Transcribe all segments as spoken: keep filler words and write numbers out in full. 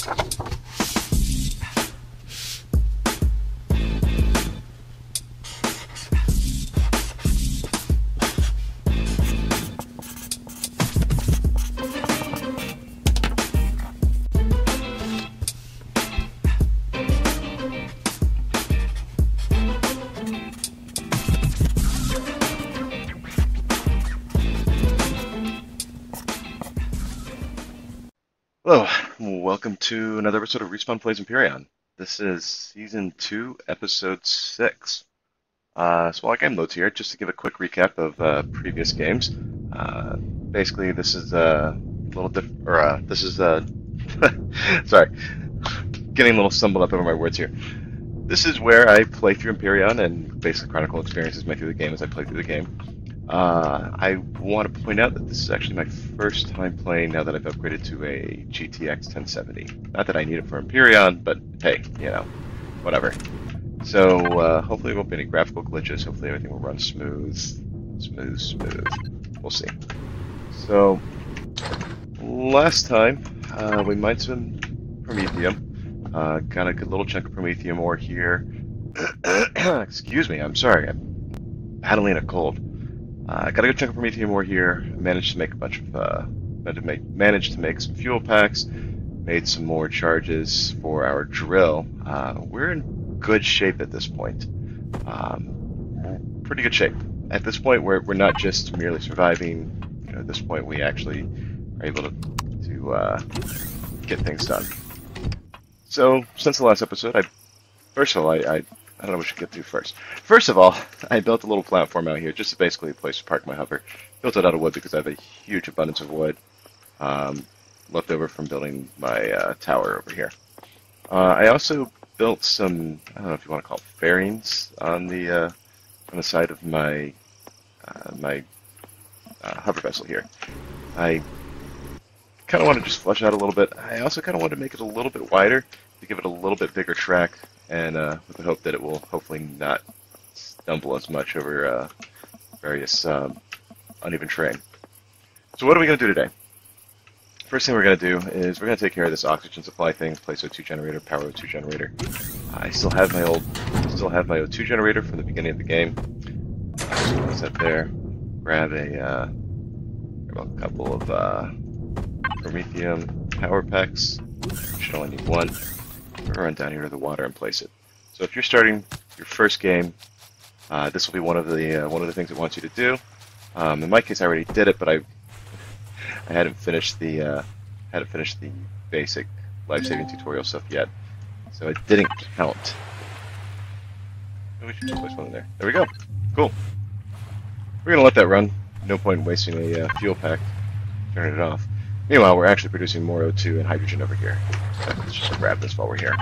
Hello, welcome to another episode of Respawn Plays Empyrion. This is Season two, Episode six. Uh, small game loads here, just to give a quick recap of uh, previous games. Uh, basically, this is a little diff- or uh, this is a sorry, getting a little stumbled up over my words here. This is where I play through Empyrion and basically chronicle experiences made through the game as I play through the game. Uh, I want to point out that this is actually my first time playing now that I've upgraded to a G T X ten seventy. Not that I need it for Empyrion, but hey, you know, whatever. So uh, hopefully there won't be any graphical glitches. Hopefully everything will run smooth, smooth, smooth. We'll see. So last time uh, we mined some Promethium. Uh, got a good little chunk of Promethium ore here. Excuse me, I'm sorry. I'm battling a cold. I uh, got a good chunk of Promethium ore here. Managed to make a bunch of, uh, managed to make, managed to make some fuel packs. Made some more charges for our drill. Uh, we're in good shape at this point. Um, pretty good shape. At this point, we're we're not just merely surviving. You know, at this point, we actually are able to to uh, get things done. So, since the last episode, I first of all, I. I I don't know what we should get to first. First of all, I built a little platform out here, just basically a place to park my hover. Built it out of wood because I have a huge abundance of wood um, left over from building my uh, tower over here. Uh, I also built some, I don't know if you want to call it fairings on the uh, on the side of my uh, my uh, hover vessel here. I kind of want to just flesh out a little bit. I also kind of want to make it a little bit wider to give it a little bit bigger track. And uh, with the hope that it will hopefully not stumble as much over uh, various um, uneven terrain. So what are we going to do today? First thing we're going to do is we're going to take care of this oxygen supply thing, place O two generator, power O two generator. I still have my old, still have my O two generator from the beginning of the game. So place that there. Grab a, uh, grab a couple of uh, Promethium power packs. Should only need one. We're gonna run down here to the water and place it. So if you're starting your first game, uh, this will be one of the uh, one of the things it wants you to do. Um, in my case, I already did it, but I I hadn't finished the uh, hadn't finished the basic life-saving tutorial stuff yet, so it didn't count. We should place one in there. There we go. Cool. We're gonna let that run. No point in wasting a uh, fuel pack. Turn it off. Meanwhile, we're actually producing more O two and hydrogen over here. So let's just grab this while we're here.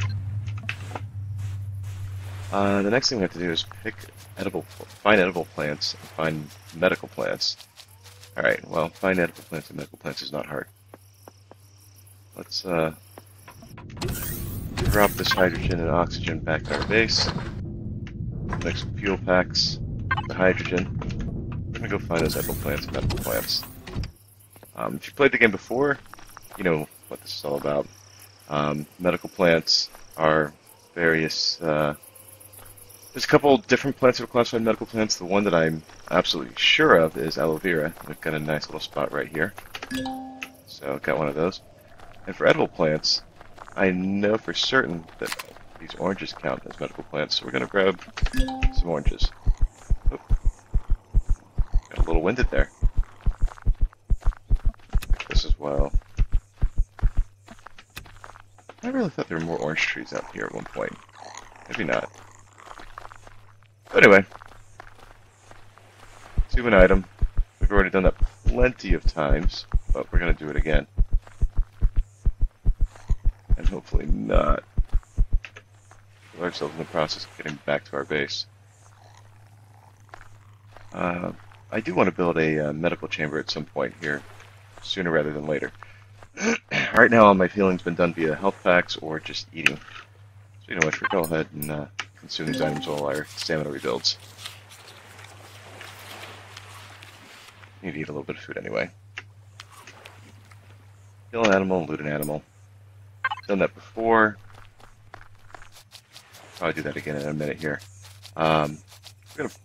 Uh, the next thing we have to do is pick edible, find edible plants and find medical plants. Alright, well, find edible plants and medical plants is not hard. Let's uh, drop this hydrogen and oxygen back to our base. Make some fuel packs, the hydrogen. We're going to go find those edible plants and medical plants. Um, if you played the game before, you know what this is all about. Um, medical plants are various, uh, there's a couple different plants that are classified medical plants. The one that I'm absolutely sure of is aloe vera. We've got a nice little spot right here. So, got one of those. And for edible plants, I know for certain that these oranges count as medical plants, so we're going to grab some oranges. Oop. Got a little winded there. This as well. I really thought there were more orange trees out here at one point. Maybe not. But anyway, do an item. We've already done that plenty of times, but we're going to do it again. And hopefully not kill ourselves in the process of getting back to our base. Uh, I do want to build a uh, medical chamber at some point here, sooner rather than later. Right now, all my healing's been done via health packs or just eating. So you know what, we'll go ahead and uh, consume these items while our stamina rebuilds. Need to eat a little bit of food anyway. Kill an animal, loot an animal. Done that before. Probably do that again in a minute here. Um, we're going to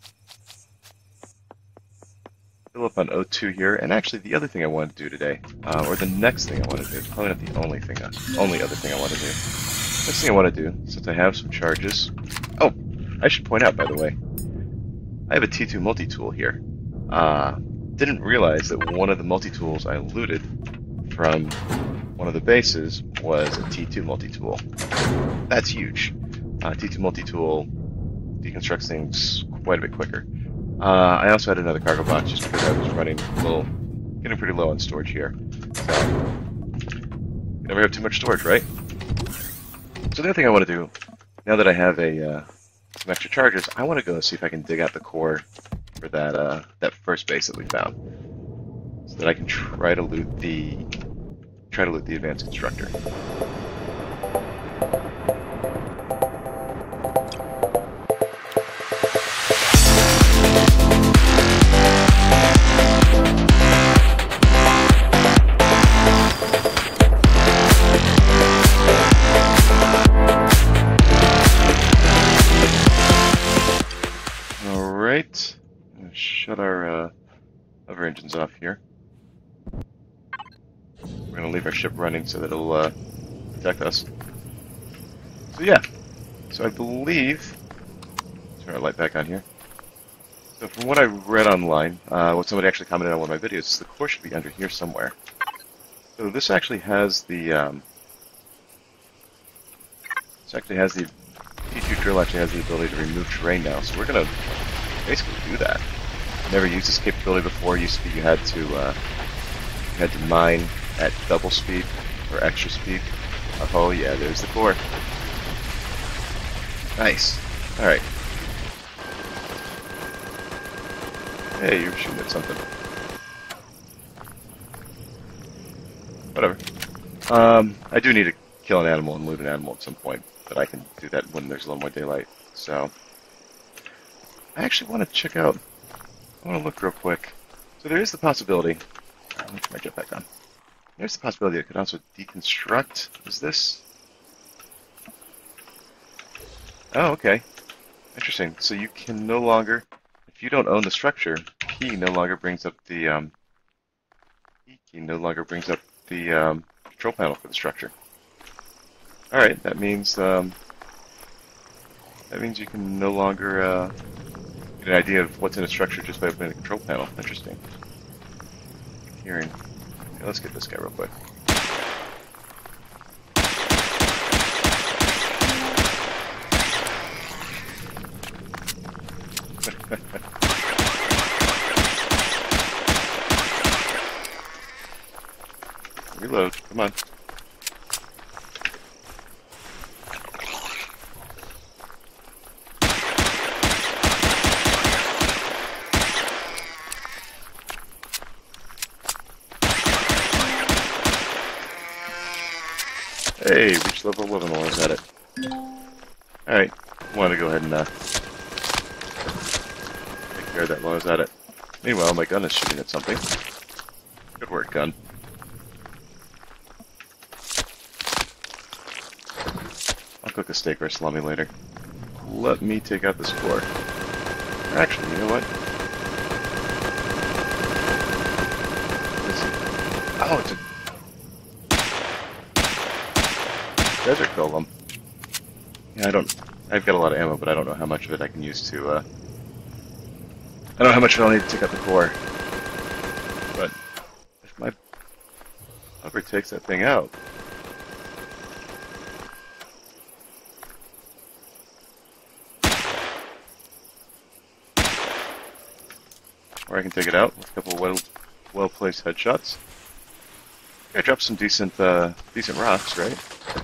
fill up on O two here, and actually the other thing I want to do today, uh, or the next thing I want to do, probably not the only thing, uh, only other thing I want to do. Next thing I want to do, since I have some charges. Oh, I should point out, by the way, I have a T two multi-tool here. Uh, didn't realize that one of the multi-tools I looted from one of the bases was a T two multi-tool. That's huge. Uh, T two multi-tool deconstructs things quite a bit quicker. Uh, I also had another cargo box just because I was running a little, getting pretty low on storage here. So, you never have too much storage, right? So the other thing I want to do, now that I have a uh, some extra charges, I want to go see if I can dig out the core for that uh, that first base that we found, so that I can try to loot the try to loot the advanced constructor. Alright, I'm gonna shut our uh, hover engines off here. We're going to leave our ship running so that it'll uh, protect us. So yeah, so I believe, turn our light back on here. So from what I read online, uh, what somebody actually commented on one of my videos, is the core should be under here somewhere. So this actually has the, um, this actually has the, T two drill actually has the ability to remove terrain now, so we're going to basically do that. Never used this capability before. Used to be you had to, uh, you had to mine at double speed or extra speed. Oh yeah, there's the core. Nice. Alright. Hey, you're shooting at something. Whatever. Um, I do need to kill an animal and loot an animal at some point, but I can do that when there's a little more daylight. So, I actually want to check out, I want to look real quick. So there is the possibility, let me put my jetpack on. There's the possibility I could also deconstruct. Is this? Oh, okay. Interesting. So you can no longer, if you don't own the structure, P no longer brings up the um, E key no longer brings up the um, control panel for the structure. All right, that means um, that means you can no longer uh, get an idea of what's in a structure just by opening the control panel. Interesting. Hearing. Okay, let's get this guy real quick. Reload, come on. Hey, reached level eleven while I was at it. Alright, I want to go ahead and uh, take care of that while I was at it. Meanwhile, my gun is shooting at something. Good work, gun. I'll cook a steak or a salami later. Let me take out this core. Actually, you know what? Let's see. Oh, it's a desert golem. Yeah, I don't. I've got a lot of ammo, but I don't know how much of it I can use to. Uh, I don't know how much I'll need to take out the core. But if my hover takes that thing out, or I can take it out with a couple of well, well-placed headshots. I dropped some decent, uh, decent rocks, right?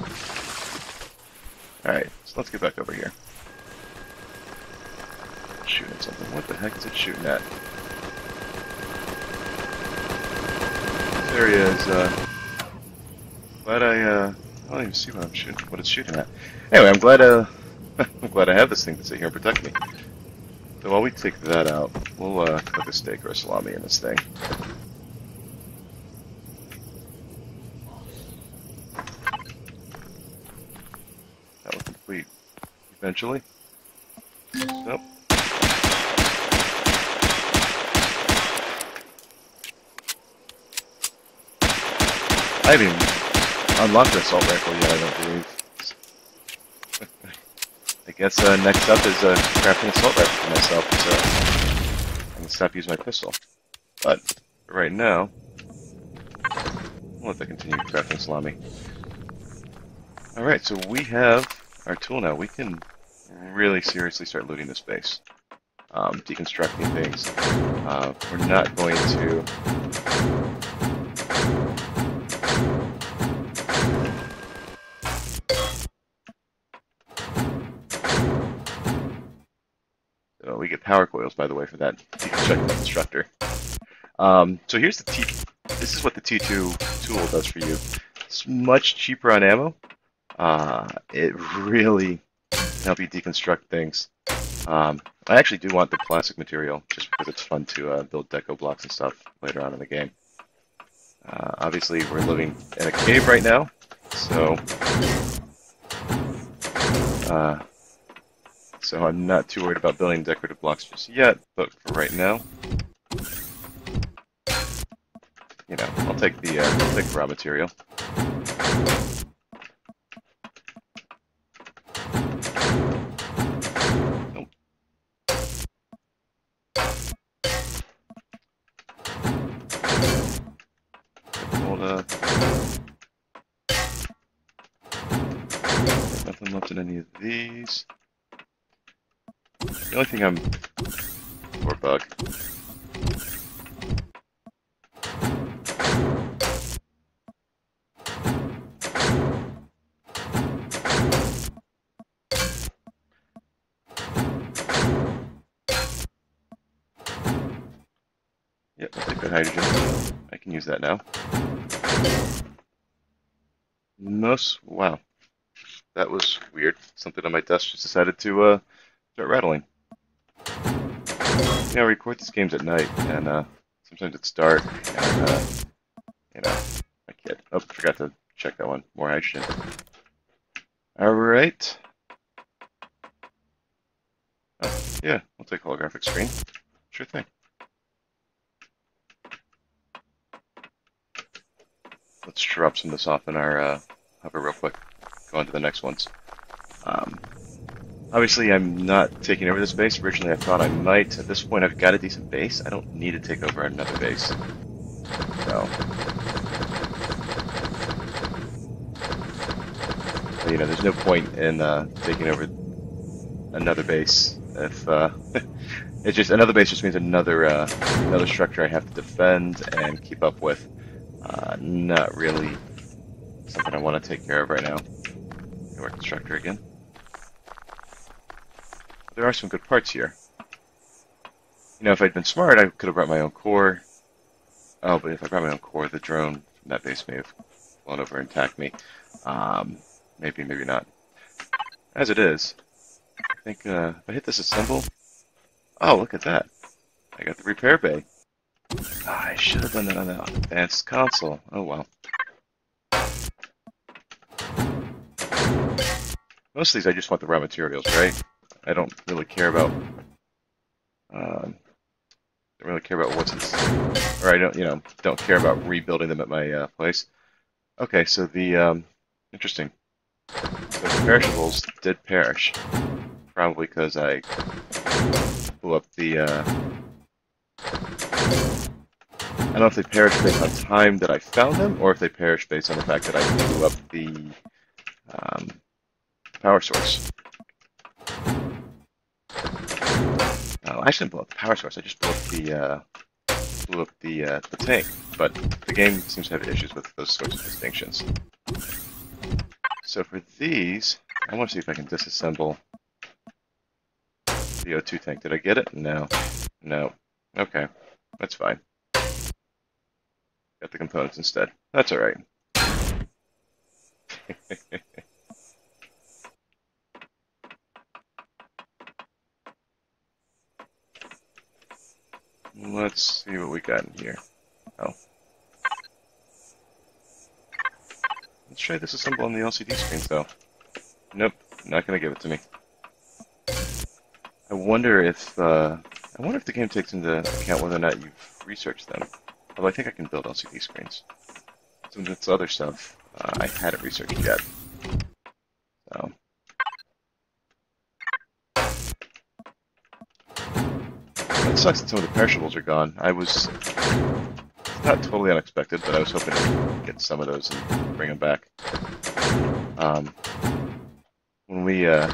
Alright, so let's get back over here. Shooting at something. What the heck is it shooting at? This area is, uh... glad I, uh... I don't even see what I'm shooting, what it's shooting at. Anyway, I'm glad, uh... I'm glad I have this thing to sit here and protect me. So while we take that out, we'll, uh, cook a steak or a salami in this thing. complete eventually. Nope. I haven't even unlocked the assault rifle yet, I don't believe. I guess uh, next up is uh, crafting assault rifle for myself, so I can stop using my pistol. But for right now, I'll let that continue crafting salami. Alright, so we have our tool now. We can really seriously start looting this base. Um, deconstructing things. Uh, we're not going to... So we get power coils, by the way, for that deconstructing the constructor. Um, so here's the T... This is what the T two tool does for you. It's much cheaper on ammo. Uh, it really can help you deconstruct things. Um, I actually do want the plastic material, just because it's fun to uh, build deco blocks and stuff later on in the game. Uh, obviously, we're living in a cave right now, so uh, so I'm not too worried about building decorative blocks just yet. But for right now, you know, I'll take the uh, I'll take the raw material. Nothing left in any of these. The only thing I'm... Poor bug. Yep, I'll take that hydrogen. I can use that now. Most... Wow. That was weird. Something on my desk just decided to uh, start rattling. You know, I record these games at night, and uh, sometimes it's dark, and, uh, you know, I can't... Oh, forgot to check that one. More hydrogen. Alright. Oh, yeah, I'll take holographic screen. Sure thing. Let's drop some of this off in our uh, hover real quick. Go on to the next ones. Um, obviously, I'm not taking over this base. Originally, I thought I might. At this point, I've got a decent base. I don't need to take over another base. So, but, you know, there's no point in uh, taking over another base if uh, it's just another base just means another uh, another structure I have to defend and keep up with. Uh, not really something I want to take care of right now. Our constructor again. There are some good parts here. You know, if I'd been smart, I could have brought my own core. Oh, but if I brought my own core, the drone from that base may have flown over and attacked me. Um, maybe, maybe not. As it is, I think uh, if I hit this assemble... Oh, look at that. I got the repair bay. Oh, I should have done that on the advanced console. Oh, well. Most of these I just want the raw materials, right? I don't really care about... Um, don't really care about what's in... Or I don't, you know, don't care about rebuilding them at my uh, place. Okay, so the... Um, interesting. So the perishables did perish. Probably because I blew up the... Uh, I don't know if they perished based on time that I found them, or if they perished based on the fact that I blew up the um, power source. Oh, I shouldn't blow up the power source. I just blew up the uh, blew up the uh, the tank. But the game seems to have issues with those sorts of distinctions. So for these, I want to see if I can disassemble the O two tank. Did I get it? No. No. Okay. That's fine. Got the components instead. That's alright. Let's see what we got in here. Oh. Let's try this assemble on the L C D screens, though. Nope. not gonna give it to me. I wonder if uh, I wonder if the game takes into account whether or not you've researched them. Although I think I can build L C D screens. Some of this other stuff uh, I hadn't researched yet. So. It sucks that some of the perishables are gone. I was not totally unexpected, but I was hoping to get some of those and bring them back. Um, when we uh,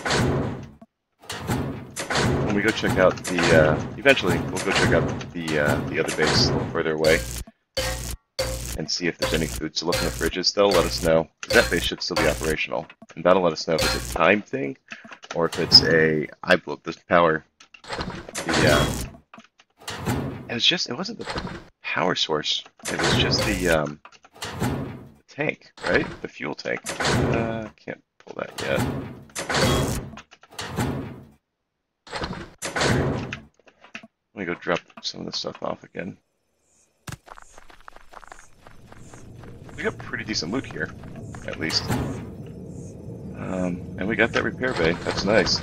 when we go check out the uh, eventually we'll go check out the uh, the other base a little further away and see if there's any food. So look in the fridges. They'll let us know. That base should still be operational, and that'll let us know if it's a time thing or if it's a I blow this power. The uh, it was just it wasn't the power source. It was just the um, the tank, right? The fuel tank. Uh, can't pull that yet. Right. Let me go drop some of this stuff off again. We got pretty decent loot here, at least. Um, and we got that repair bay. That's nice.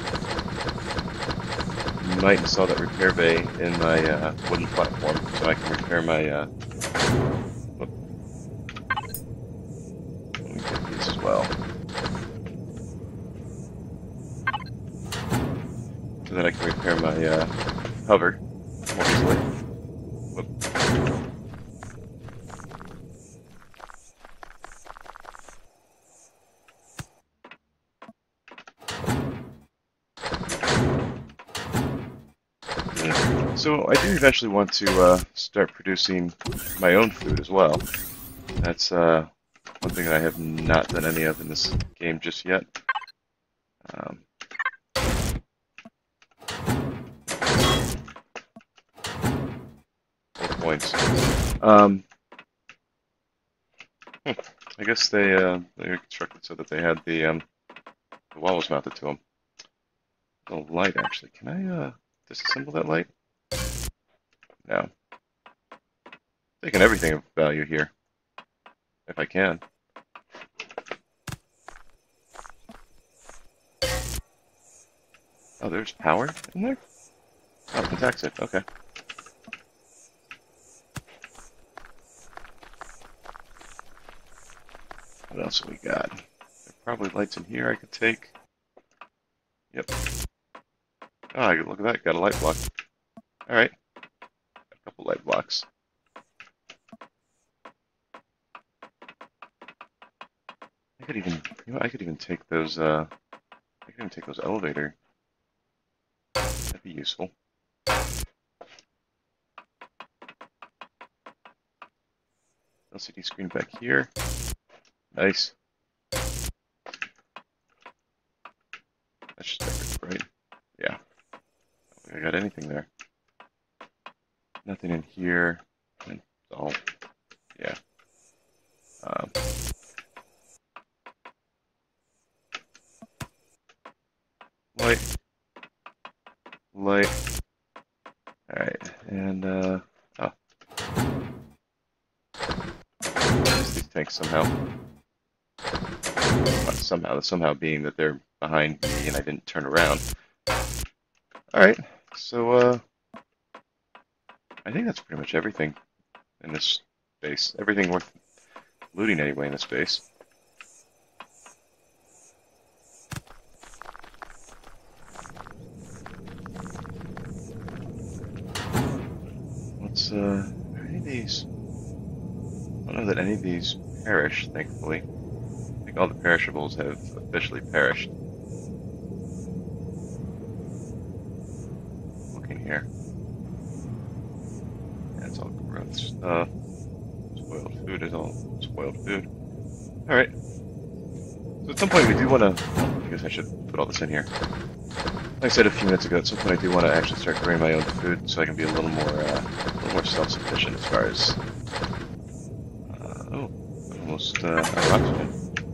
You might install that repair bay in my uh, wooden platform so I can repair my. Uh, whoop. Let me get these as well. So that I can repair my uh, hover more easily. Whoop. So I do eventually want to uh, start producing my own food as well. That's uh, one thing that I have not done any of in this game just yet. Um, points. Um, hmm, I guess they uh, they were constructed so that they had the um, the wall was mounted to them. The light, actually, can I uh, disassemble that light? No. Taking everything of value here, if I can. Oh, there's power in there? Oh, contacts it. Okay. What else have we got? There are probably lights in here I could take. Yep. Oh, look at that. Got a light block. Alright. A couple light blocks. I could even, you know, I could even take those, uh, I could even take those elevator. That'd be useful. L C D screen back here. Nice. That's just decorative, right? Yeah. I don't think I got anything there. Nothing in here. And all, yeah. Um, light. Light. Alright, and, uh, oh. These tanks somehow. Not somehow, somehow being that they're behind me and I didn't turn around. Alright, so, uh, I think that's pretty much everything in this base. Everything worth looting anyway in this base. Let's, uh, are any of these? I don't know that any of these perish, thankfully. I think all the perishables have officially perished. Looking here. That's all growth stuff. Spoiled food is all spoiled food. Alright. So at some point we do want to... Oh, I guess I should put all this in here. Like I said a few minutes ago, at some point I do want to actually start growing my own food so I can be a little more, uh, a little more self-sufficient as far as... Uh, oh, almost uh, out of oxygen.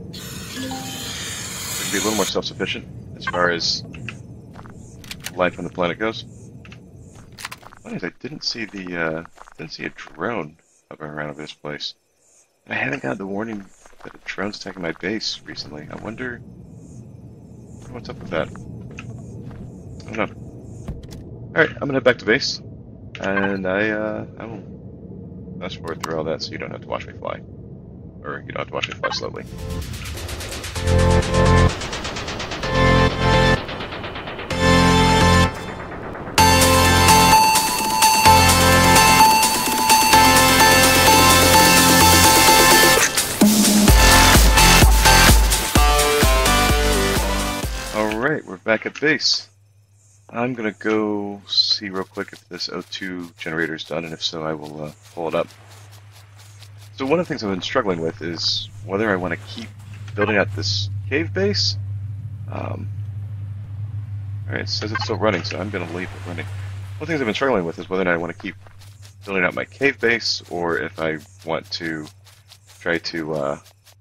I can be a little more self-sufficient as far as life on the planet goes. Funny is, I didn't see the uh, didn't see a drone hovering around over this place. And I haven't got the warning that a drone's attacking my base recently. I wonder what's up with that. I don't know. Alright, I'm gonna head back to base. And I, uh, I will fast forward through all that so you don't have to watch me fly. Or you don't have to watch me fly slowly. Alright, we're back at base. I'm gonna go see real quick if this O two generator is done, and if so, I will uh, pull it up. So one of the things I've been struggling with is whether I want to keep building out this cave base. Um, Alright, it says it's still running, so I'm gonna leave it running. One of the things I've been struggling with is whether or not I want to keep building out my cave base, or if I want to try to uh,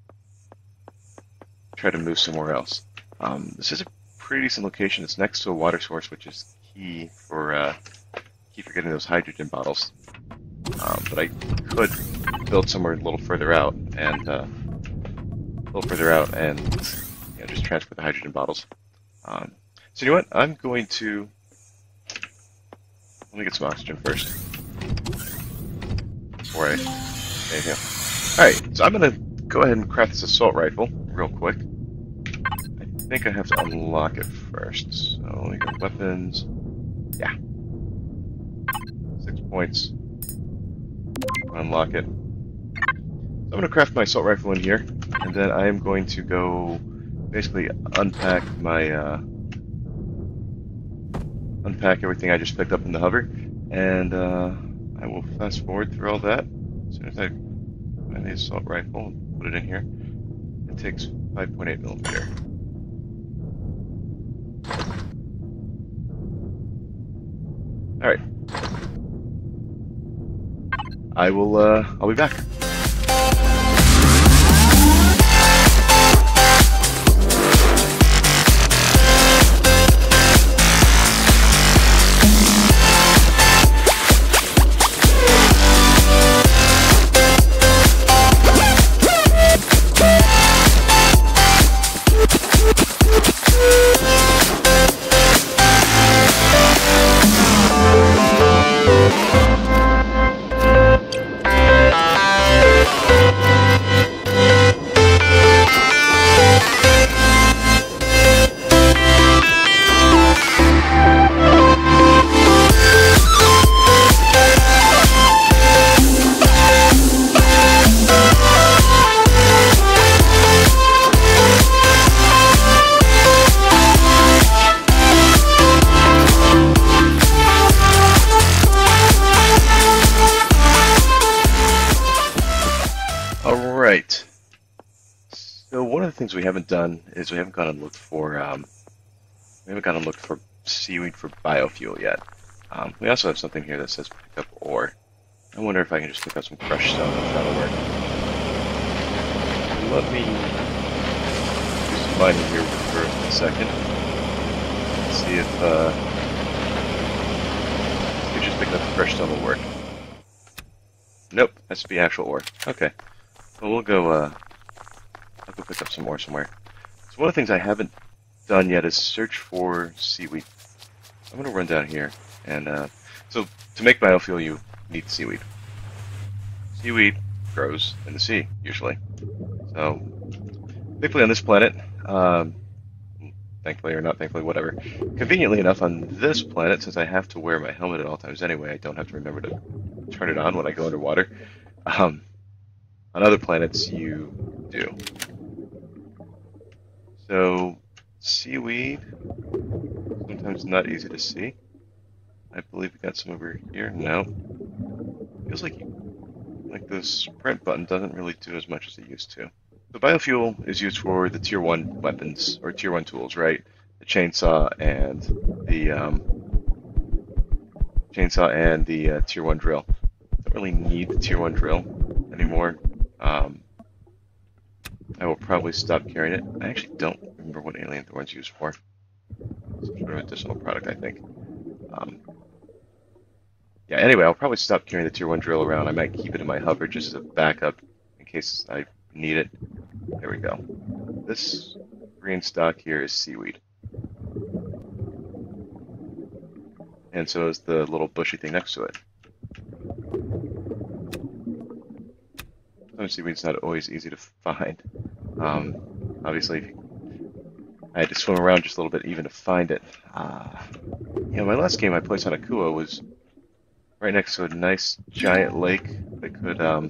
try to move somewhere else. Um, this is a pretty decent location. It's next to a water source, which is key for uh, key for getting those hydrogen bottles. Um, but I could build somewhere a little further out, and uh, a little further out, and you know, just transfer the hydrogen bottles. Um, so you know what? I'm going to let me get some oxygen first before I. There you go. All right, so I'm gonna go ahead and craft this assault rifle real quick. I think I have to unlock it first. So we got weapons. Yeah. Six points. Unlock it. So I'm going to craft my assault rifle in here, and then I am going to go basically unpack my uh, unpack everything I just picked up in the hover, and uh, I will fast forward through all that. As soon as I find the assault rifle and put it in here, it takes five point eight millimeter. Alright. I will, uh, I'll be back. Alright, so one of the things we haven't done is we haven't gone and looked for, um, we haven't gone and looked for seaweed for biofuel yet. Um, we also have something here that says pick up ore. I wonder if I can just pick up some crushed stone if that'll work. Let me do some mining here for a second. See if, uh, if just picking up the crushed stone will work. Nope, has to be actual ore. Okay. Well, we'll go, uh, I'll go pick up some more somewhere. So one of the things I haven't done yet is search for seaweed. I'm going to run down here, and, uh, so to make biofuel you need seaweed. Seaweed grows in the sea, usually. So, thankfully on this planet, um, thankfully or not thankfully, whatever, conveniently enough on this planet, since I have to wear my helmet at all times anyway, I don't have to remember to turn it on when I go underwater. Um, On other planets, you do. So, seaweed, sometimes not easy to see. I believe we got some over here. No. Feels like like the sprint button doesn't really do as much as it used to. The biofuel is used for the tier one weapons, or tier one tools, right? The chainsaw and the um, chainsaw and the uh, tier one drill. Don't really need the tier one drill anymore. Um, I will probably stop carrying it. I actually don't remember what alien thorn's used for. Some sort of additional product, I think. Um, yeah, anyway, I'll probably stop carrying the tier one drill around. I might keep it in my hover just as a backup in case I need it. There we go. This green stock here is seaweed. and so is the little bushy thing next to it. Some seaweed's not always easy to find. Um, obviously, I had to swim around just a little bit even to find it. Uh, you know, my last game I played on Akua was right next to a nice giant lake that could um,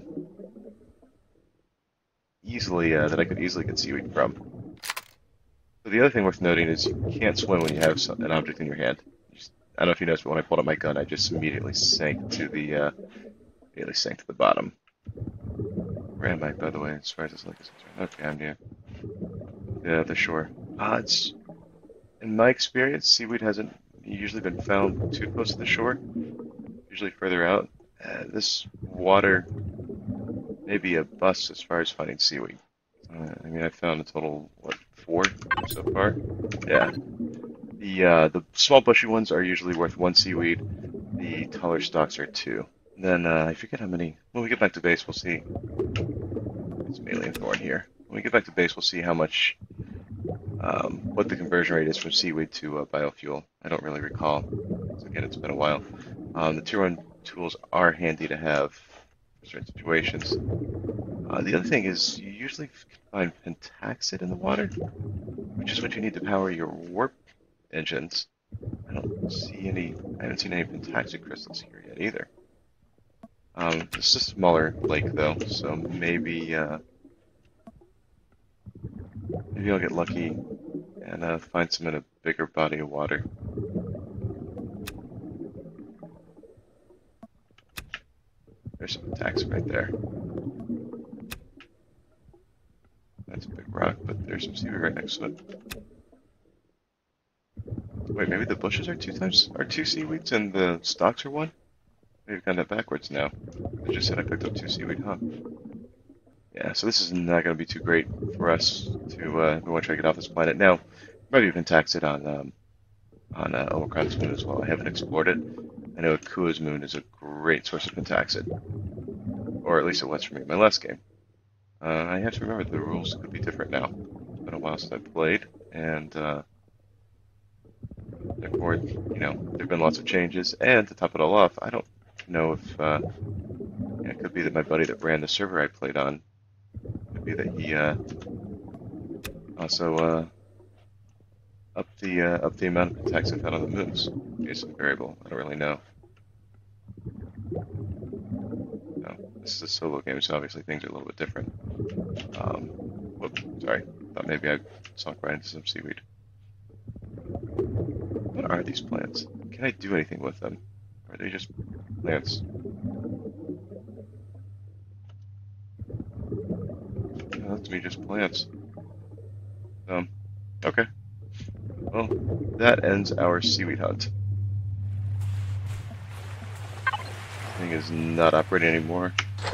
easily uh, that I could easily get seaweed from. So the other thing worth noting is you can't swim when you have some, an object in your hand. You just, I don't know if you noticed, but when I pulled up my gun, I just immediately sank to the uh, immediately sank to the bottom. Where am I, by the way, as far as this lake is concerned? Okay, I'm near the other shore. Uh, it's, in my experience, seaweed hasn't usually been found too close to the shore. Usually further out. Uh, this water may be a bust as far as finding seaweed. Uh, I mean, I found a total, what, four so far? Yeah. The uh, the small bushy ones are usually worth one seaweed. The taller stalks are two. And then uh, I forget how many. When we get back to base, we'll see. It's an alien thorn here. When we get back to base, we'll see how much, um, what the conversion rate is from seaweed to uh, biofuel. I don't really recall. So again, it's been a while. Um, the tier one tools are handy to have for certain situations. Uh, the other thing is you usually find pentaxid in the water, which is what you need to power your warp engines. I don't see any. I haven't seen any pentaxid crystals here yet either. Um, it's just a smaller lake though, so maybe uh, maybe I'll get lucky and uh, find some in a bigger body of water. There's some pentaxid right there. That's a big rock, but there's some seaweed right next to it. Wait, maybe the bushes are two times are two seaweeds and the stalks are one? Maybe I've gotten that backwards now. I just said I picked up two seaweed, huh? Yeah, so this is not going to be too great for us to uh, we want to try to get off this planet. Now, maybe even tax it on um, on uh, Omicron's moon as well. I haven't explored it. I know Akua's moon is a great source of pentaxid, or at least it was for me in my last game. Uh, I have to remember the rules could be different now. It's been a while since I played, and uh, therefore, you know, there've been lots of changes. And to top it all off, I don't know if uh, yeah, it could be that my buddy that ran the server I played on, could be that he uh, also uh, upped the uh, up the amount of pentaxid found on the moons. It's a variable. I don't really know. No, this is a solo game, so obviously things are a little bit different. Um, whoops, sorry. Thought maybe I sunk right into some seaweed. What are these plants? Can I do anything with them? Or are they just plants? Yeah, that's me, just plants. Um, okay. Well, that ends our seaweed hunt. Thing is not operating anymore.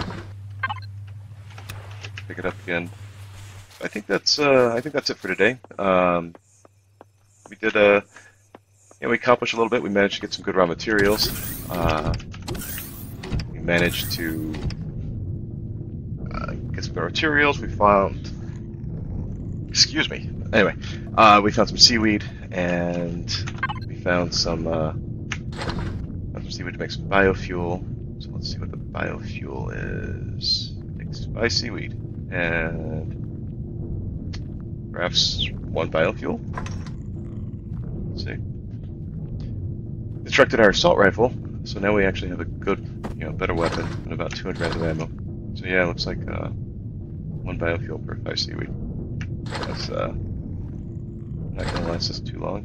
Pick it up again. I think that's uh, I think that's it for today. Um, we did a, uh, yeah, we accomplished a little bit. We managed to get some good raw materials. Uh, we managed to uh, get some good materials. We found, excuse me. Anyway, uh, we found some seaweed, and we found some, uh, found some seaweed to make some biofuel. So let's see what the biofuel is. Mixed by seaweed, and perhaps one biofuel. Let's see. Constructed our assault rifle, so now we actually have a good, you know, better weapon and about two hundred rounds of ammo. So yeah, it looks like uh, one biofuel per five seaweed. That's uh, not gonna last us too long.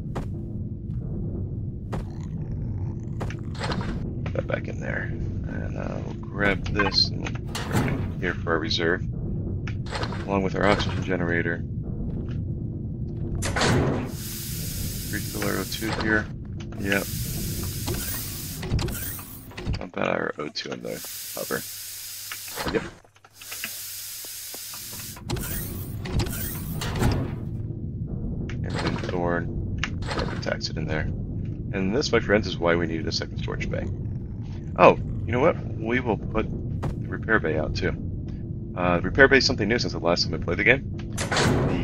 Put that back in there, and uh, we'll grab this and we'll put it here for our reserve, along with our oxygen generator. Refill our O two here. Yep. How about our O two in the hover? Yep. And thorn, carbon tax it in there. And this, my friends, is why we needed a second storage bay. Oh, you know what? We will put the repair bay out too. Uh, the repair bay is something new since the last time I played the game.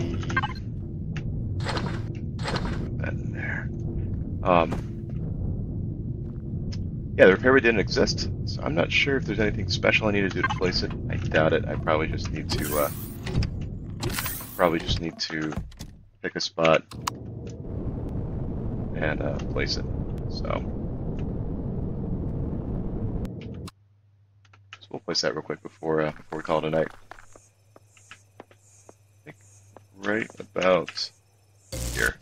The... Put that in there. Um, yeah, the repair didn't exist, so I'm not sure if there's anything special I need to do to place it. I doubt it. I probably just need to, uh, probably just need to pick a spot and uh, place it. So, so we'll place that real quick before uh, before we call it a night. I think right about here.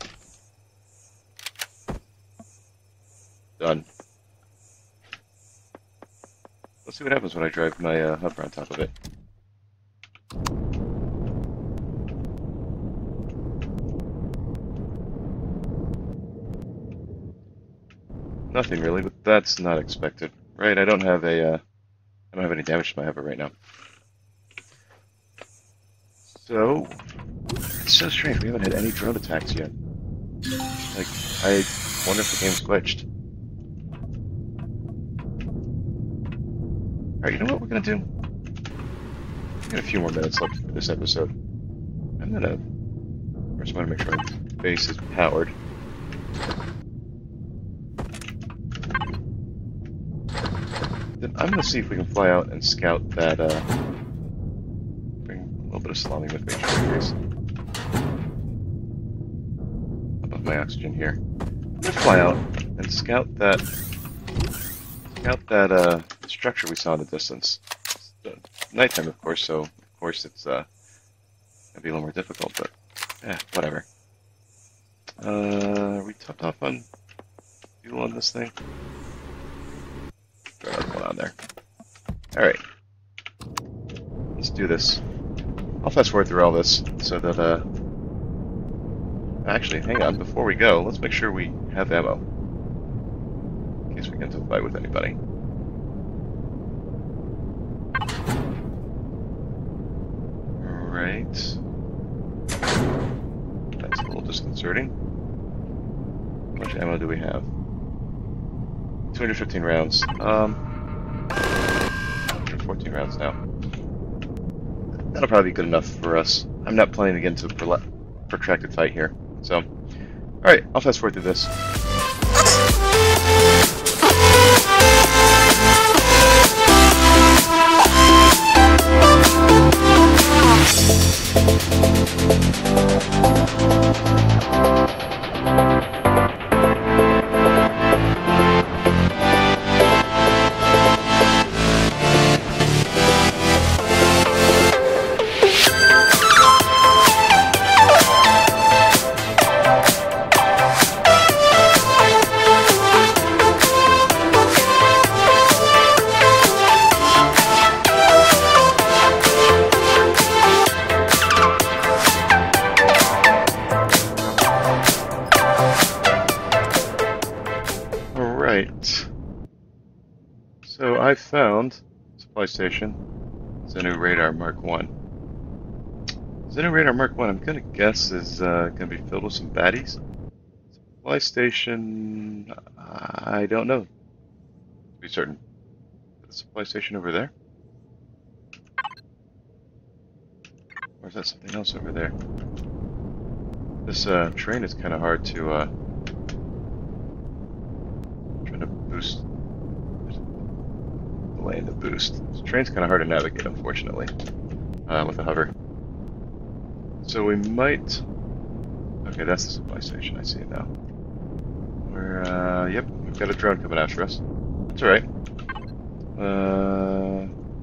Done. Let's see what happens when I drive my uh, hover on top of it. Nothing really, but that's not expected, right? I don't have a, uh, I don't have any damage to my hover right now. So, it's so strange. We haven't had any drone attacks yet. Like, I wonder if the game's glitched. Alright, you know what we're gonna do? We got a few more minutes left for this episode. I'm gonna first want to make sure my base is powered. Then I'm gonna see if we can fly out and scout that, uh, bring a little bit of salami with me just in case. Above my oxygen here. I'm gonna fly out and scout that, scout that, uh, structure we saw in the distance. It's nighttime, of course, so of course it's uh, gonna be a little more difficult, but eh, whatever. Uh, are we topped off on fuel on this thing? Throw another one on there. Alright. Let's do this. I'll fast forward through all this so that, uh... actually, hang on, before we go, let's make sure we have ammo. In case we get into a fight with anybody. Alright. That's a little disconcerting. How much ammo do we have? two hundred fifteen rounds. Um, one hundred fourteen rounds now. That'll probably be good enough for us. I'm not planning to get into a protracted fight here. So, alright, I'll fast forward through this. So I found supply station Xenu Radar Mark one. Xenu Radar Mark one, I'm gonna guess, is uh, gonna be filled with some baddies. Supply station, I don't know. To be certain, the supply station over there, or is that something else over there? This uh, train is kind of hard to. Uh, trying to boost. Delay the boost. This train's kind of hard to navigate, unfortunately, uh, with a hover. So we might. Okay, that's the supply station. I see it now. We're. Uh, yep, we've got a drone coming after us. That's all right. Uh.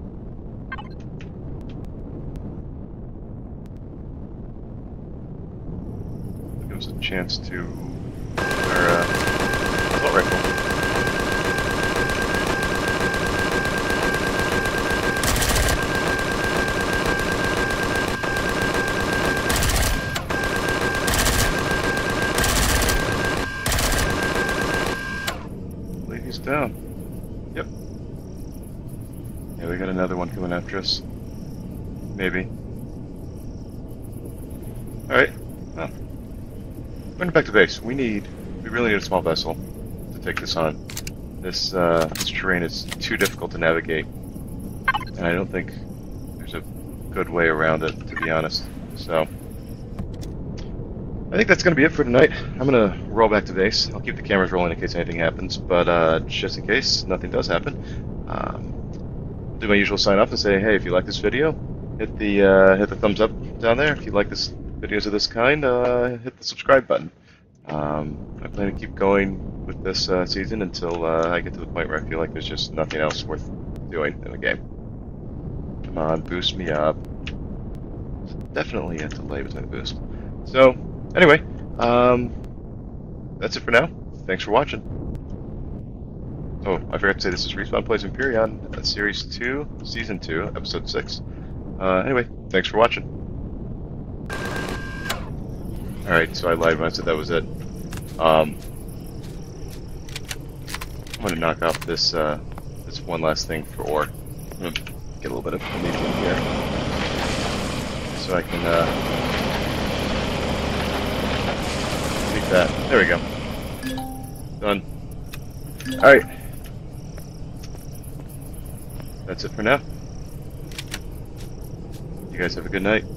Give us a chance to. Our uh, assault rifle. Down. Yep. Yeah, we got another one coming after us. Maybe. Alright. Well. Going back to base. We need... We really need a small vessel to take this on. This, uh, this terrain is too difficult to navigate. And I don't think there's a good way around it, to be honest. So... I think that's going to be it for tonight. I'm going to roll back to base. I'll keep the cameras rolling in case anything happens, but uh, just in case nothing does happen, um, I'll do my usual sign off and say, hey, if you like this video, hit the uh, hit the thumbs up down there. If you like this videos of this kind, uh, hit the subscribe button. Um, I plan to keep going with this uh, season until uh, I get to the point where I feel like there's just nothing else worth doing in the game. Come on, boost me up. Definitely a delay with my boost. So, anyway, um, that's it for now. Thanks for watching. Oh, I forgot to say this is Respawn Plays Empyrion, uh, Series two, Season two, Episode six. Uh, anyway, thanks for watching. Alright, so I lied when I said that was it. Um, I'm gonna knock off this, uh, this one last thing for ore. I'm gonna get a little bit of vanadium here. So I can, uh, take that. There we go. Done. Alright. That's it for now. You guys have a good night.